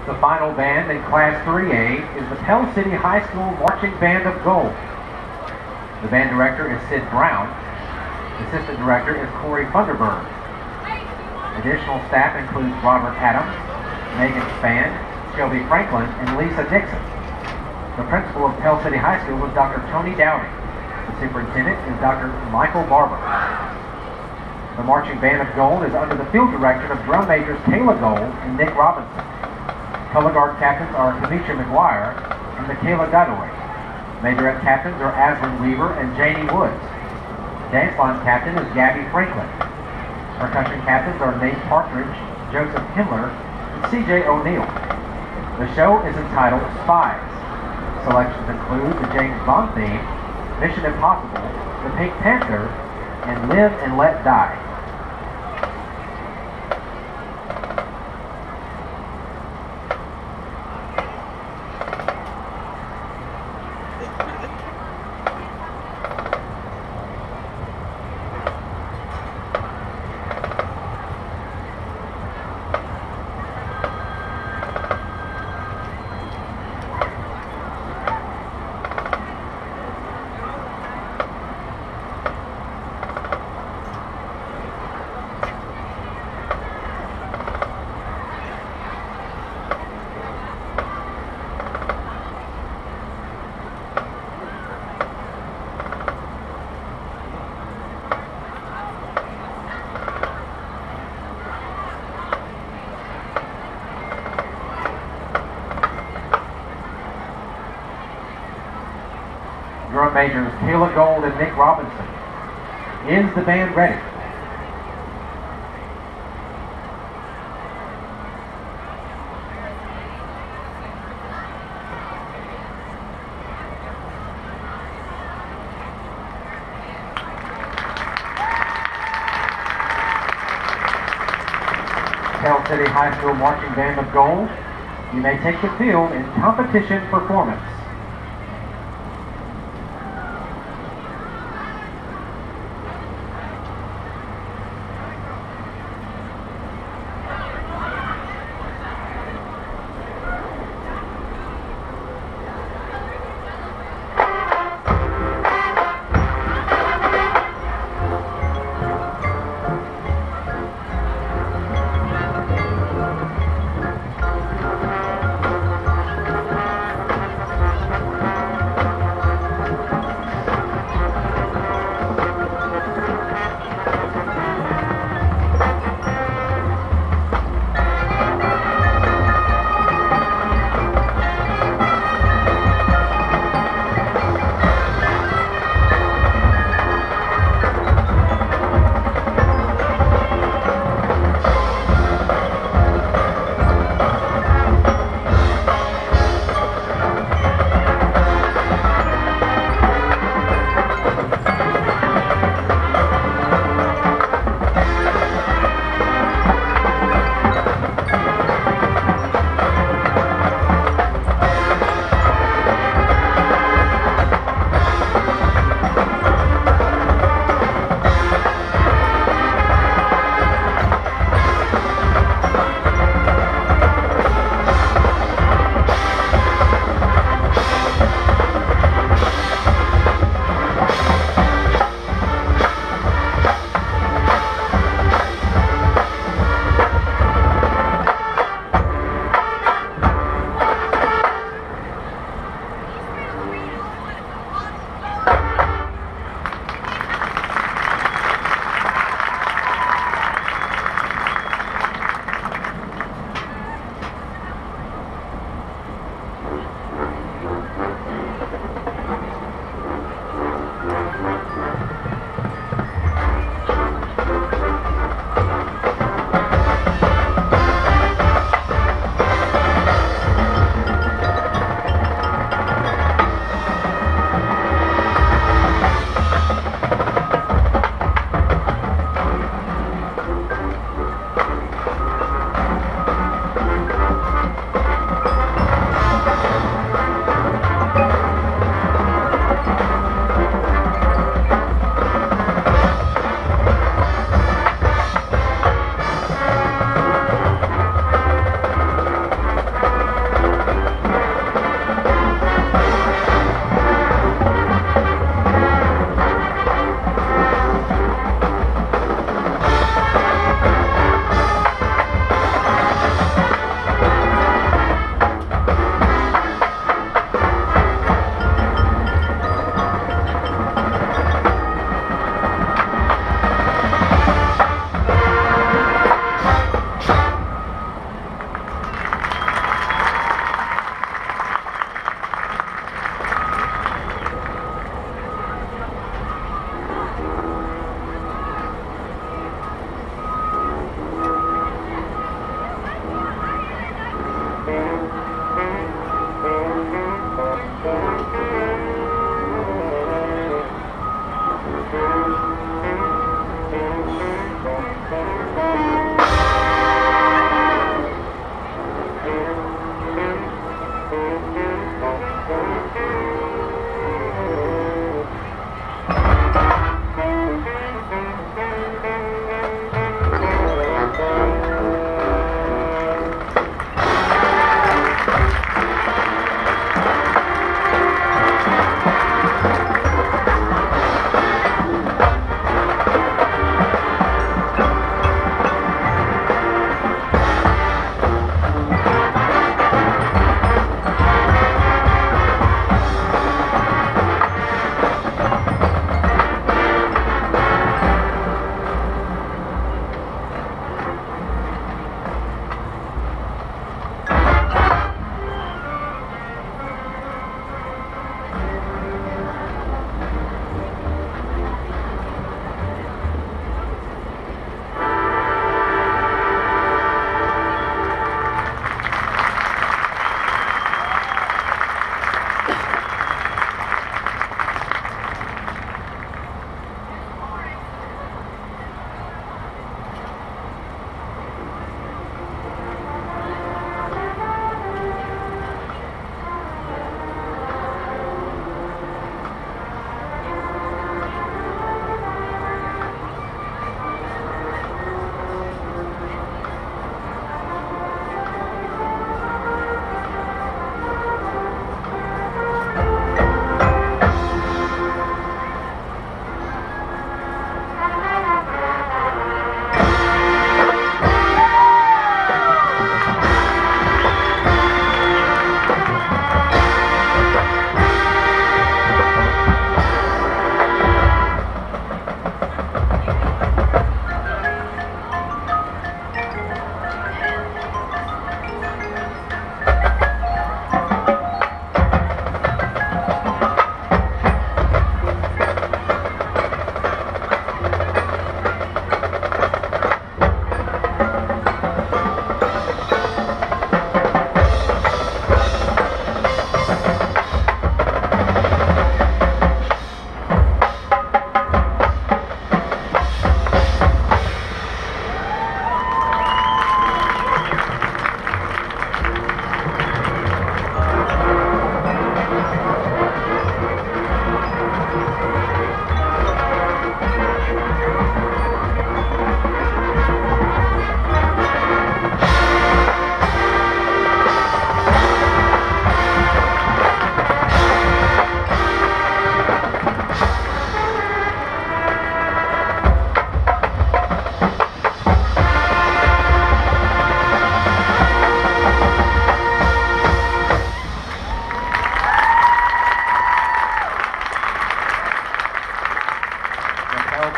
The final band in Class 3A is the Pell City High School Marching Band of Gold. The band director is Sid Brown. The assistant director is Corey Funderburg. Additional staff includes Robert Adams, Megan Spann, Shelby Franklin, and Lisa Dixon. The principal of Pell City High School was Dr. Tony Downing. The superintendent is Dr. Michael Barber. The Marching Band of Gold is under the field direction of drum majors Kayla Gold and Nick Robinson. Color guard captains are Kamisha McGuire and Michaela Godoy. Majorette captains are Aslan Weaver and Janie Woods. Dance line captain is Gabby Franklin. Percussion captains are Nate Partridge, Joseph Himmler, and C.J. O'Neill. The show is entitled Spies. Selections include the James Bond theme, Mission Impossible, The Pink Panther, and Live and Let Die. Drum majors Kayla Gold and Nick Robinson. Is the band ready? Pell City High School Marching Band of Gold, you may take the field in competition performance.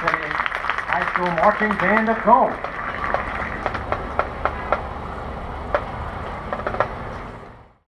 City High School Marching Band of Gold.